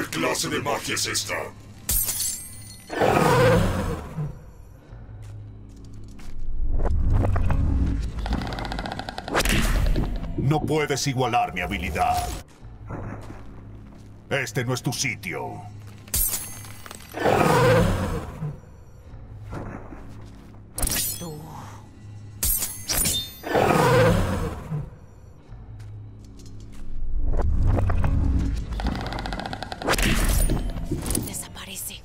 clase de magia es esta? No puedes igualar mi habilidad. Este no es tu sitio. Tú. Desaparece.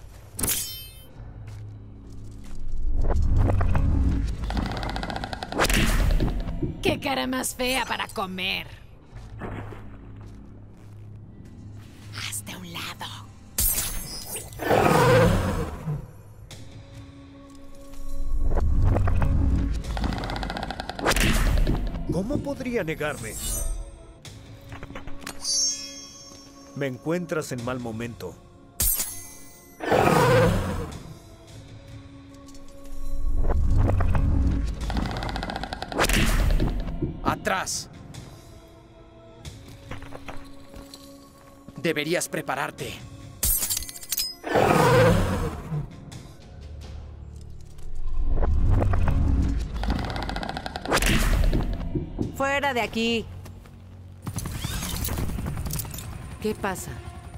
¡Qué cara más fea para comer! Hazte a un lado. ¿Cómo podría negarme? Me encuentras en mal momento. ¡Atrás! Deberías prepararte. ¡Fuera de aquí! ¿Qué pasa?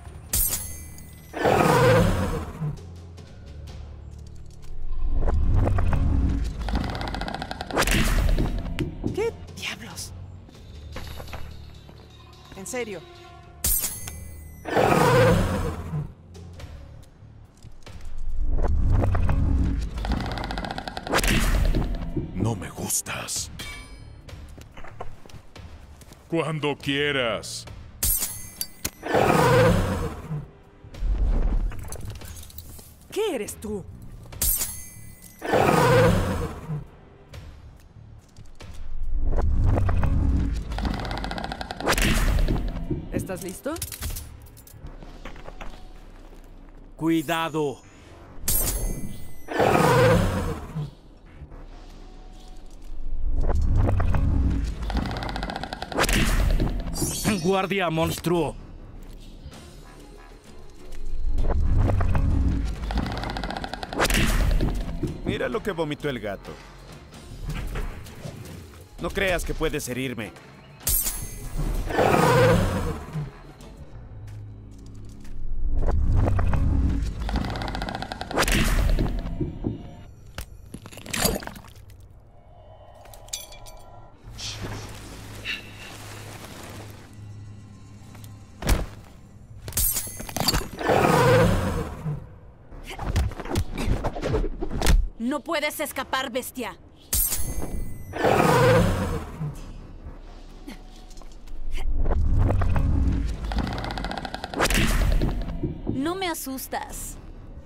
¿Qué diablos? ¿En serio? No me gustas. Cuando quieras. ¿Qué eres tú? ¿Estás listo? ¡Cuidado! ¡Guardia, monstruo! Mira lo que vomitó el gato. No creas que puedes herirme. No puedes escapar, bestia. No me asustas.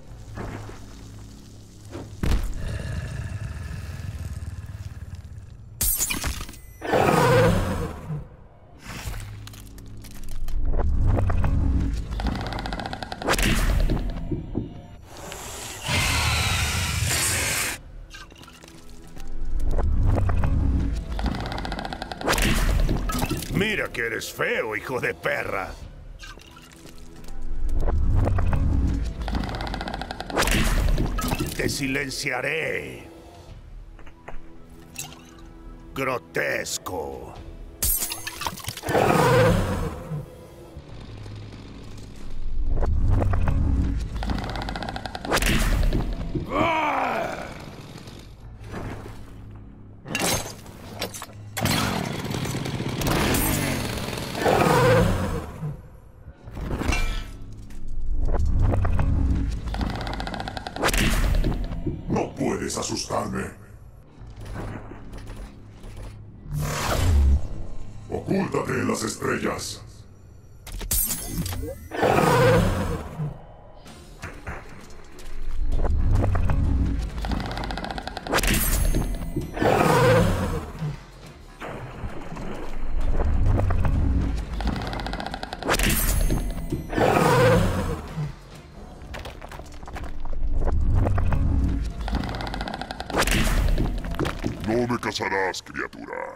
Mira que eres feo, hijo de perra. Te silenciaré. Grotesco. No puedes asustarme. Ocúltate en las estrellas. No me cazarás, criatura.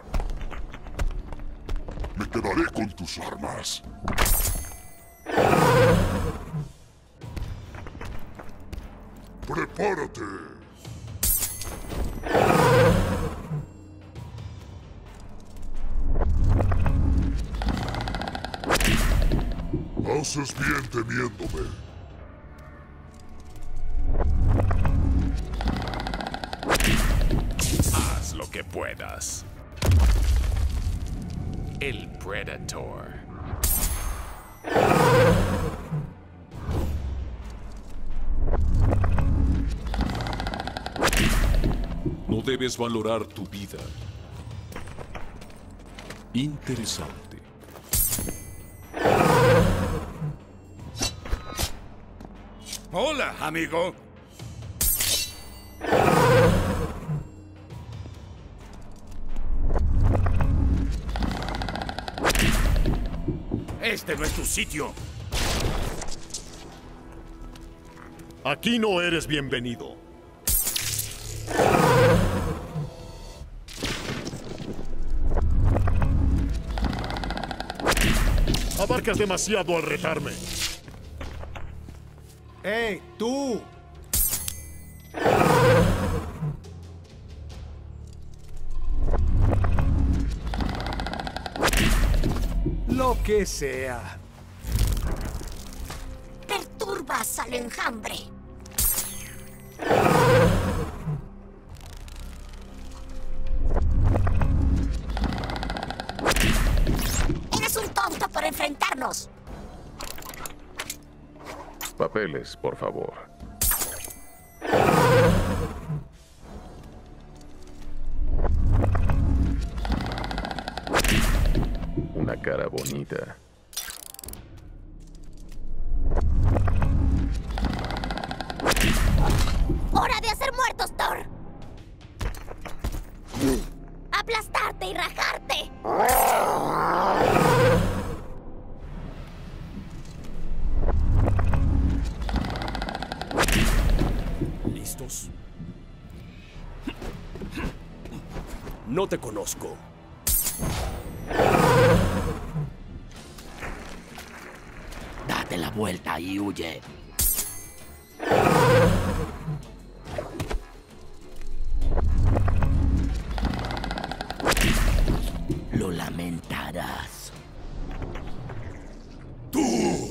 Me quedaré con tus armas. ¡Prepárate! Haces bien temiéndome. Haz lo que puedas. El Predator. No debes valorar tu vida. Interesante. Hola, amigo. Este no es tu sitio. Aquí no eres bienvenido. Abarcas demasiado al retarme. ¡Ey, tú! Lo que sea. Perturbas al enjambre. Eres un tonto por enfrentarnos. Papeles, por favor. Una cara bonita. ¡Hora de hacer muertos, Thor! ¡Aplastarte y rajarte! ¿Listos? No te conozco. Date la vuelta y huye. Lo lamentarás. ¡Tú!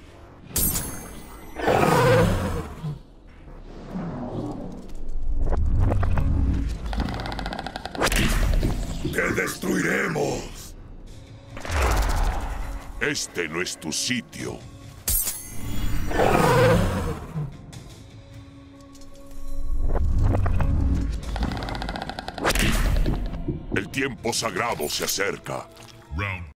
¡Te destruiremos! Este no es tu sitio. El tiempo sagrado se acerca. Round